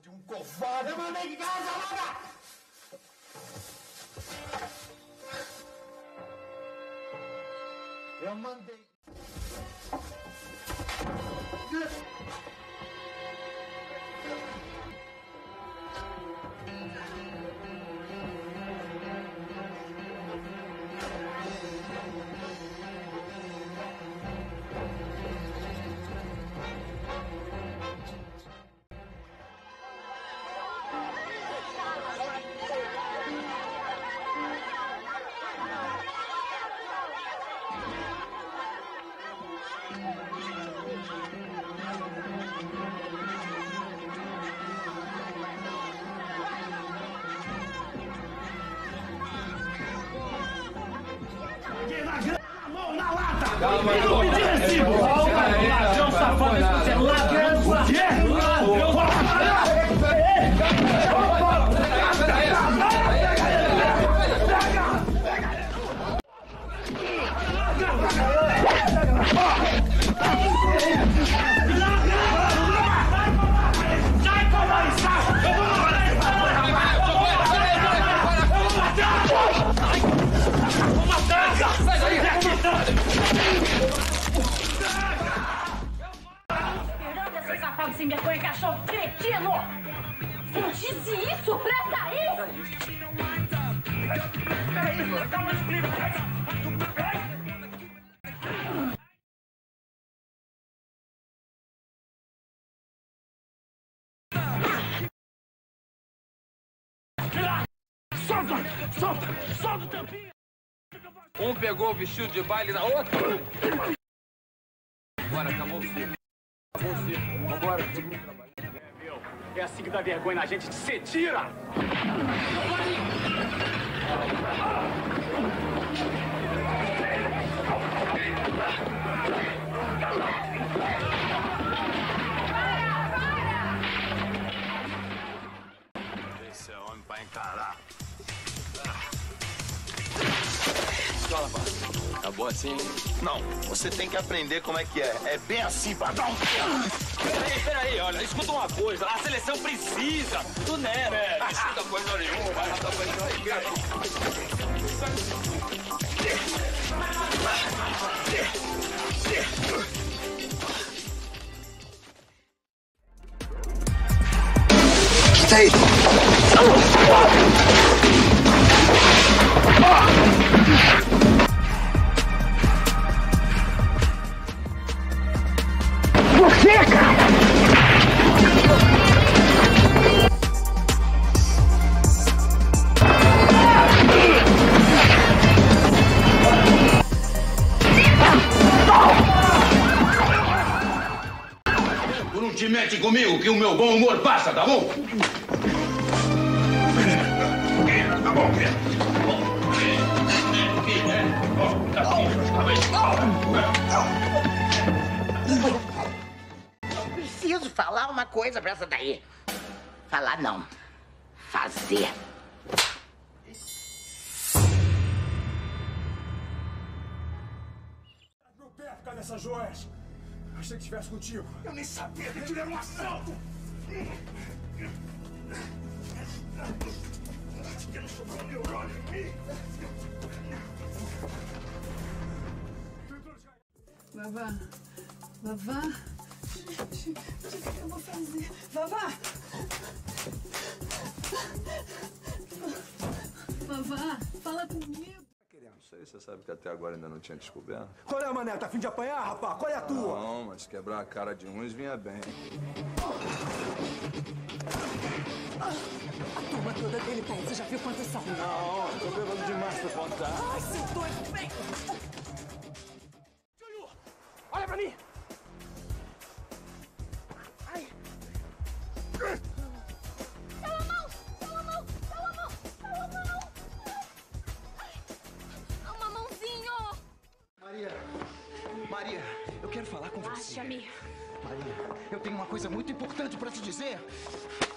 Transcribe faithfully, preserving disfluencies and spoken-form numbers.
de um covarde! Eu mandei de casa, logo! Eu mandei. Calma, eu vou pedir recibo! Ladrão safado, você é ladrão! O quê? Eu vou parar! Sai, calma aí, sai! Eu vou matar! Eu vou matar! Vou matar! Sai daí! Esse safado sem vergonha, cachorro cretino! Sentisse isso pra sair? Peraí, mano, dá uma explicação! Solta! Solta! Solta o tampinho! Um pegou o vestido de baile da outra. Bora, acabou o circo. Acabou o circo. Vambora, todo mundo trabalhando. É, meu. É assim que dá vergonha na gente. Você tira! Esse é homem pra encarar. Acabou assim? Não, você tem que aprender como é que é. É bem assim, padrão. Peraí, peraí, olha, escuta uma coisa. A seleção precisa do Neto. É, não precisa coisa nenhuma. Vai lá, vai Stay. Você, cara! Tu não te mete comigo que o meu bom humor passa, tá bom? Tá bom, Preciso falar uma coisa pra essa daí. Falar não. Fazer. Meu pé por causa dessas joias. Achei que estivesse contigo. Eu nem sabia que aquilo era um assalto. Acho que não sobrou neurônio em mim. Vavá, Vavá, o que eu vou fazer? Vavá! Vavá, fala comigo. Não sei, você sabe que até agora ainda não tinha descoberto. Qual é, mané? Tá a fim de apanhar, rapaz? Qual é a tua? Não, mas quebrar a cara de uns vinha bem. A turma toda dele tá aí, você já viu quantos são? Não, tô bebendo demais pra contar. Ai, seu doido, vem! Júlio, olha pra mim! Ai! Salomão! Salomão! Salomão! Salomão! Ai, uma mãozinho! Maria, Maria, eu quero falar com você. Acha-me. Maria, eu tenho uma coisa muito importante pra te dizer.